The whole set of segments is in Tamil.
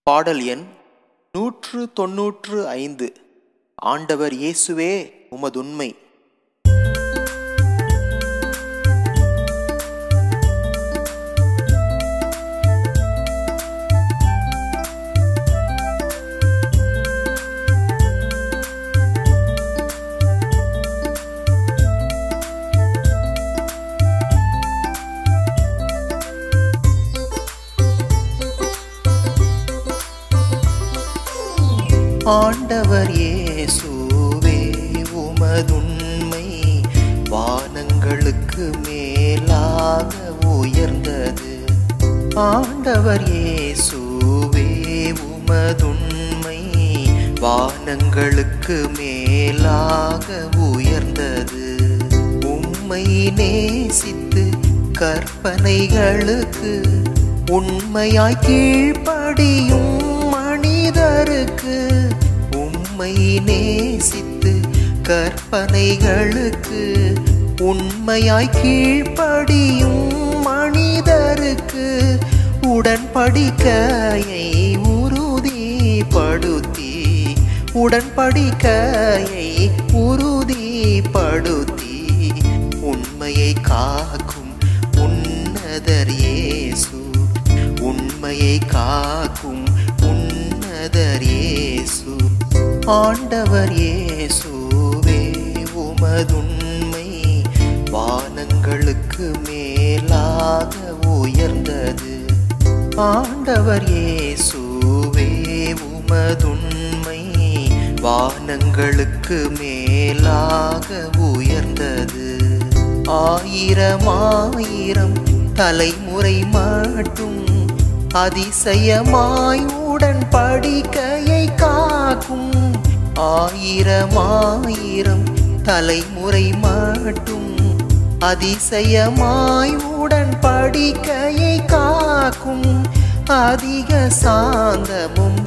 பாடல் எண் 195. ஆண்டவர் இயேசுவே உமதுண்மை. ஆண்டவர் இயேசுவே உமதுண்மை வானங்களுக்கு மேலாக உயர்ந்தது. ஆண்டவர் இயேசுவே உமதுண்மை வானங்களுக்கு மேலாக உயர்ந்தது. உம்மை நேசித்து கற்பனைகளுக்கு உண்மையாய் கீழ்ப்படியும் மனிதருக்கு, உம்மை நேசித்து கற்பனைகளுக்கு உண்மையாய் கீழ்ப்படியும் மனிதருக்கு உடன்படிக்கையை உறுதிப்படுத்தி உண்மையை காக்கும் உன்னதர் இயேசு, உண்மையை காக்கும் உன்னதர் இயேசு. ஆண்டவர் இயேசுவே உமதுண்மை வானங்களுக்கு மேலாக உயர்ந்தது. ஆண்டவர் இயேசுவே உமதுண்மை வானங்களுக்கு மேலாக உயர்ந்தது. ஆயிரம் ஆயிரம் தலைமுறை மட்டும் அதிசயமாய் உடன்படிக்கையை காக்கும். ஆயிரம் ஆயிரம் தலைமுறை மட்டும் அதிசயமாய் உடன்படிக்கையை காக்கும். அதிக சாந்தமும்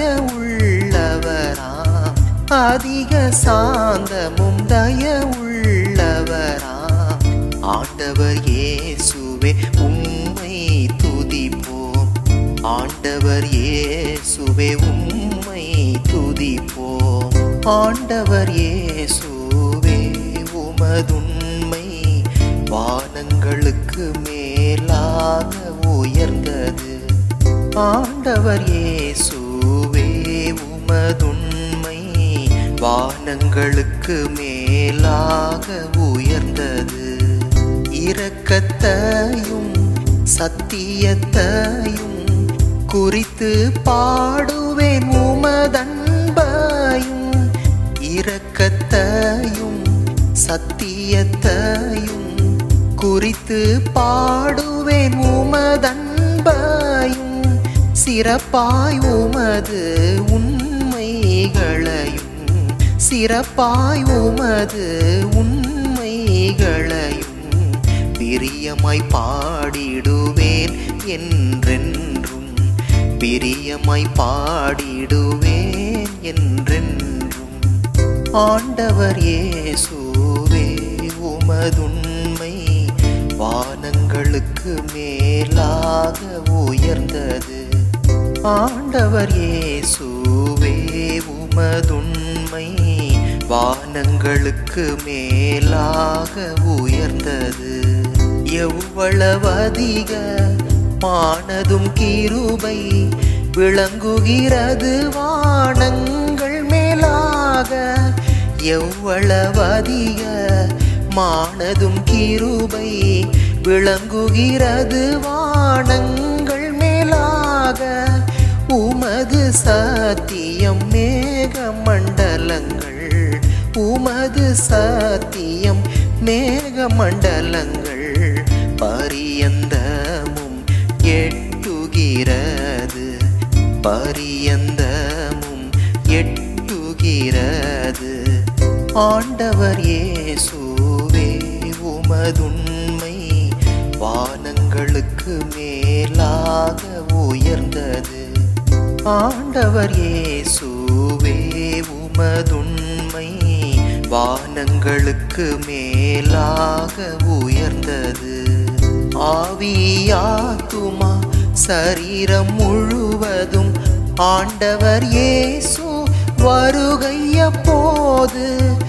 தயவுள்ளவராம், அதிக சாந்தமும் தயவுள்ளவராம். ஆண்டவர் இயேசுவே உம்மை துதிப்போம், ஆண்டவர் இயேசுவே உம்மை துதிப்போம். ஆண்டவர் இயேசுவே உமதுண்மை வானங்களுக்கு மேலாக உயர்ந்தது. ஆண்டவர் இயேசுவே உமதுண்மை வானங்களுக்கு மேலாக உயர்ந்தது. இரக்கத்தையும் சத்தியத்தையும் குறித்து பாடுவேன் உமதன்பையும். இரக்கத்தையும் சத்தியத்தையும் குறித்து பாடுவேன் உமதன்பையும். சிறப்பாய் உமது உண்மைகளையும், சிறப்பாய் உமது உண்மைகளையும் பிரியமாய் பாடிடுவேன் என்றென்றும், பிரியமாய் பாடிடுவேன் என்றென்றும். ஆண்டவர் இயேசுவே உமதுண்மை வானங்களுக்கு மேலாக உயர்ந்தது. ஆண்டவர் இயேசுவே உமதுண்மை வானங்களுக்கு மேலாக உயர்ந்தது. எவ்வளவு அதிக மானதும் கிருபை விளங்குகிறது வானங்கள் மேலாக. எவ்வளவு அதிக மானதும் கிருபை விளங்குகிறது வானங்கள் மேலாக. உமது சத்தியம் மேக மண்டலங்கள், உமது சத்தியம் மேக மண்டலங்கள் பரியந்தமும் எட்டுகிறது, பரியந்தமும் எட்டுகிறது. ஆண்டவர் இயேசுவே உமதுண்மை வானங்களுக்கு மேலாக உயர்ந்தது. ஆண்டவர் இயேசுவே உமதுண்மை வானங்களுக்கு மேலாக உயர்ந்தது. ஆவியாத்துமா சரீரம் முழுவதும் ஆண்டவர் இயேசு வருகையப்போது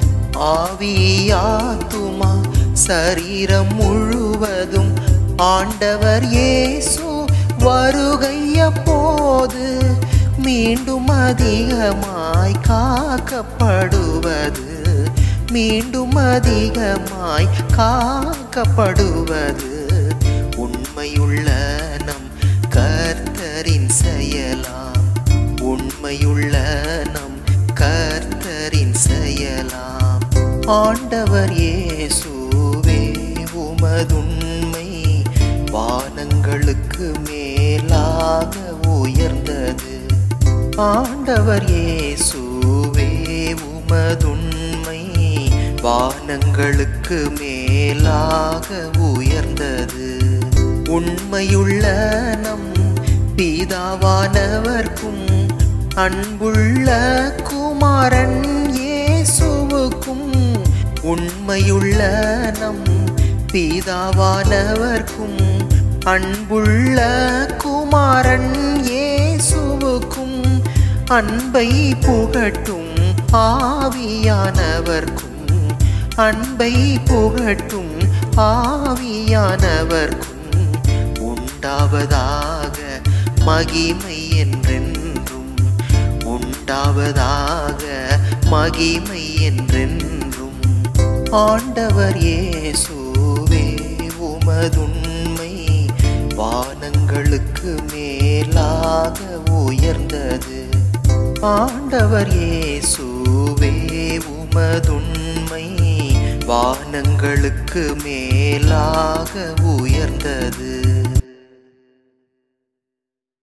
ஆவியாத்துமா சரீரம் முழுவதும் ஆண்டவர் இயேசு வருகையப்போது மீண்டும் அதிகமாய் காக்கப்படுவது, மீண்டும் அதிகமாய் காக்கப்படுவது உண்மையுள்ள நம் கர்த்தரின் செயலாம், உண்மையுள்ள நம் கர்த்தரின் செயலாம். ஆண்டவர் இயேசுவே உமதுண்மை வானங்களுக்கு மேலாக உயர்ந்தது. ஆண்டவர் இயேசுவே உமதுண்மை வானங்களுக்கு மேலாக உயர்ந்தது. உண்மையுள்ள நம் பிதாவானவர்க்கும் அன்புள்ள குமாரன் இயேசுவுக்கும், உண்மையுள்ள நம் பிதாவானவர்க்கும் அன்புள்ள குமாரன் இயேசுவுக்கும் அன்பை புகட்டும் ஆவியானவர்க்கும், அன்பை புகட்டும் ஆவியானவர்க்கும் உண்டாவதாக மகிமை என்றென்றும், உண்டாவதாக மகிமை என்றென்றும். ஆண்டவர் இயேசுவே உமதுண்மை வானங்களுக்கு மேலாக உயர்ந்தது. ஆண்டவர் இயேசுவே உமதுண்மை வானங்களுக்கு மேலாக உயர்ந்தது.